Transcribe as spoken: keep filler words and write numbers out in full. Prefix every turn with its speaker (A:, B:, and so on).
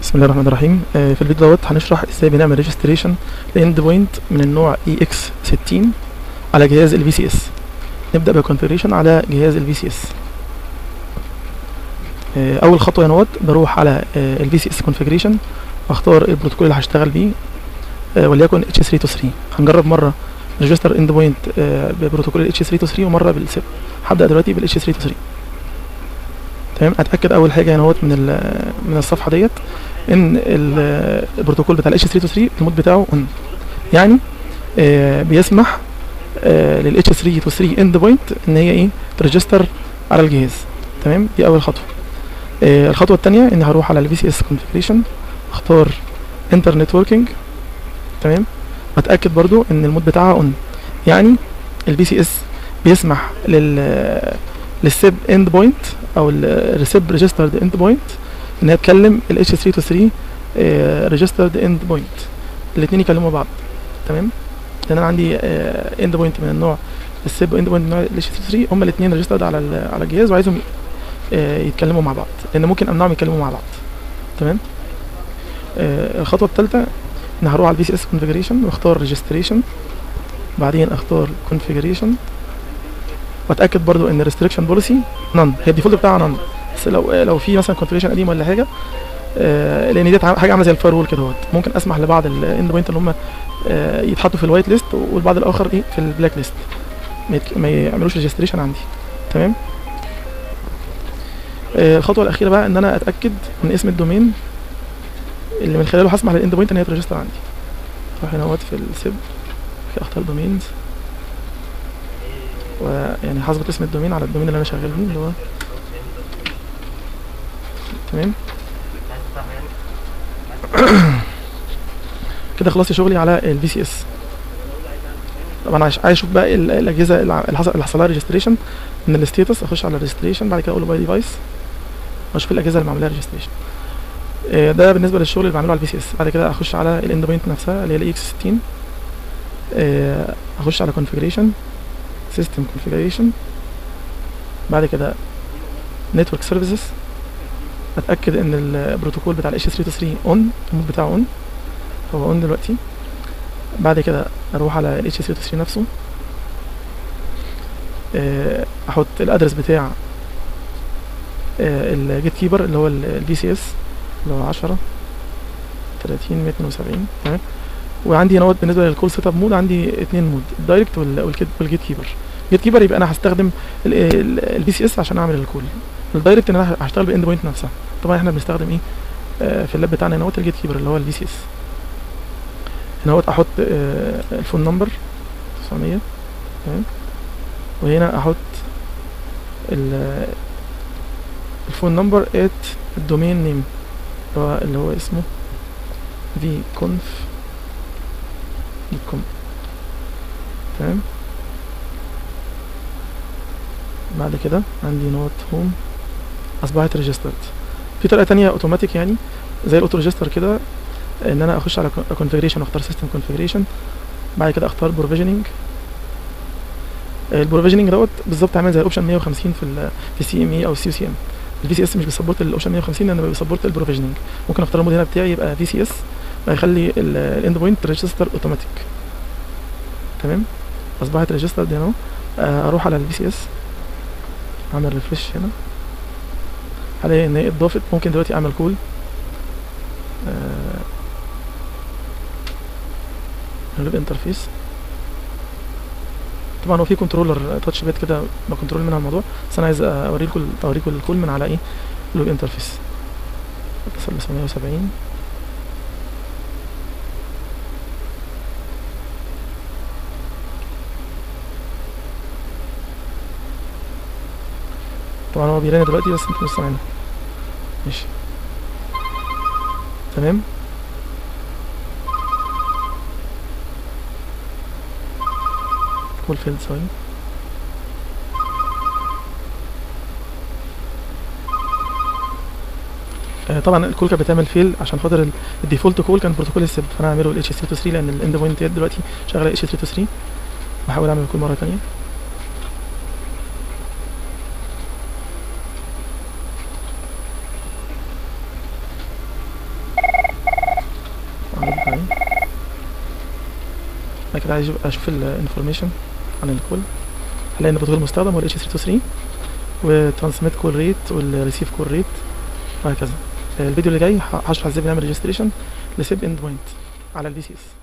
A: بسم الله الرحمن الرحيم. آه في الفيديو دوت هنشرح ازاي بنعمل ريجستريشن لاند بوينت من النوع إي إكس ستين على جهاز ال في سي اس. نبدا بالكونفيجريشن على جهاز ال في سي اس. آه اول خطوه هنا بروح على آه ال في سي اس كونفيجريشن واختار البروتوكول اللي هشتغل بيه، آه وليكن إتش ثلاثة وعشرين. هنجرب مره ريجستر اند بوينت آه ببروتوكول ال إتش ثلاثة وعشرين ومره بالسيب. هبدا دلوقتي بال إتش ثلاثة وعشرين. تمام. اتاكد اول حاجه هنا من من الصفحه ديت ان البروتوكول بتاع ال إتش ثلاثة وعشرين المود بتاعه اون، يعني آه بيسمح آه لل إتش ثلاثة وعشرين اند بوينت ان هي ايه تريجستر على الجهاز. تمام. دي اول خطوه. آه الخطوه الثانيه ان هروح على ال في سي اس كونفيجريشن، اختار انتر نتوركينج. تمام. واتاكد برضو ان المود بتاعها اون، يعني ال في سي اس بيسمح لل للسيب اند بوينت او الريسيب ريجسترد اند بوينت ان هي تكلم ال إتش ثلاثة وعشرين ريجسترد اند بوينت، الاثنين يكلموا بعض. تمام. لان انا عندي اند بوينت من النوع السيب واند بوينت من النوع ال إتش ثلاثة وعشرين، هما الاثنين ريجسترد على على الجهاز وعايزهم يتكلموا مع بعض، لان ممكن امنعهم يتكلموا مع بعض. تمام. الخطوه الثالثه ان هروح على الفي سي اس كونفيجريشن واختار ريجستريشن، بعدين اختار كونفيجريشن واتاكد برضو ان الريستريكشن بوليسي نون، هي الديفولت بتاعها نون. بس لو لو في مثلا كونفيجريشن قديم ولا حاجه، آه لان دي حاجه عامله زي الفاير وول كده، ممكن اسمح لبعض الاند بوينت اللي هم آه يتحطوا في الوايت ليست والبعض الاخر ايه في البلاك ليست، ما يعملوش ريجستريشن عندي. تمام. آه الخطوه الاخيره بقى ان انا اتاكد من اسم الدومين اللي من خلاله هسمح للاند بوينت ان هي تريجستر عندي. اروح هنا في السيب اختار دومينز، ويعني هظبط اسم الدومين على الدومين اللي انا شغال بيه اللي هو. تمام. كده خلصت شغلي على الفي سي اس. طبعا عايز اشوف بقى الاجهزه اللي حصل اللي حصل لها ريجستريشن من الستيتس. اخش على الريجستريشن، بعد كده اقول له باي ديفايس واشوف الاجهزه اللي معمول لها ريجستريشن. ده بالنسبه للشغل اللي بعمله على الفي سي اس. بعد كده اخش على الاند بوينت نفسها اللي هي الاي اكس ستين، اخش على كونفيجريشن سيستم كونفيجريشن، بعد كده نتورك سيرفيسز، اتاكد ان البروتوكول بتاع ال إتش ثلاثة وعشرين اون، المود بتاعه اون، هو اون دلوقتي. بعد كده اروح على ال إتش ثلاثة وعشرين نفسه، احط الادرس بتاع الجيت كيبر اللي هو الفي سي اس اللي هو عشرة تلاتين مية اتنين وسبعين. تمام. وعندي هنا بالنسبه للكول سيت اب مود عندي اثنين مود، الدايركت والجيت كيبر. الجيت كيبر يبقى انا هستخدم الفي سي اس عشان اعمل الكول، الدايركت ان انا هشتغل بالاند بوينت نفسها. طبعا احنا بنستخدم ايه آه في اللاب بتاعنا هنا الجيت كيبر اللي هو الفي سي اس. هنا احط آه الفون نمبر تسعمية. تمام. وهنا احط الفون نمبر ات الدومين نيم اللي هو اللي هو اسمه في كونف دوت كوم. تمام. بعد كده عندي نوت هوم اصبحت ريجسترد. في طريقه تانية اوتوماتيك يعني زي الاوتو ريجستر كده، ان انا اخش على كونفيجريشن واختار سيستم كونفيجريشن، بعد كده اختار بروفيجننج. البروفيجننج دوت بالظبط عامل زي الاوبشن مية وخمسين في ال في السي ام اي او السي سي ام. الفي سي اس مش بيسبورت الاوبشن مية وخمسين لانه بيسبورت البروفيجننج. ممكن اختار المود هنا بتاعي يبقى في سي اس، هيخلي الاند بوينت ريجستر اوتوماتيك. تمام. اصبحت ريجسترد هنا. اروح على الفي سي اس، اعمل ريفريش هنا، هلاقي ان هي اتضافت. ممكن دلوقتي اعمل كول نجيب انترفيس. طبعا هو في كنترولر تاتش باد كده بكنترول منها الموضوع، بس انا عايز اوريكم اوريكم الكول من على ايه لوج انترفيس. اتصل ب سبعمية وسبعين. طبعا هو بيرن دلوقتي بس انتوا مش سامعينه. ماشي. تمام. كول فيلد سوري. آه طبعا الكول كانت بتعمل فيل عشان خاطر الديفولت كول كان بروتوكول السيب، فانا هعمله ال إتش ثلاثة وعشرين لان الاند بوينت دلوقتي شغاله إتش ثلاثة وعشرين. بحاول اعمل الكول مره ثانيه. بعد كده عايز اشوف الانفورميشن عن الكول، هلاقي ان البروتوكول المستخدم هو ال إتش ثري تو ثري والترانسميت كول ريت والريسيف كول ريت وهكذا. الفيديو اللي جاي هشرح ازاي بنعمل ريجستريشن لسيب اند بوينت على الفي سي اس.